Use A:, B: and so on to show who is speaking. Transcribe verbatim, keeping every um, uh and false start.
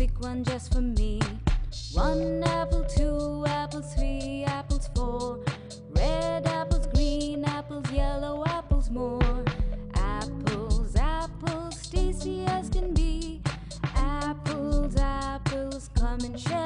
A: pick one just for me. One apple, two apples, three apples, four. Red apples, green apples, yellow apples, more. Apples, apples, tasty as can be. Apples, apples, come and share.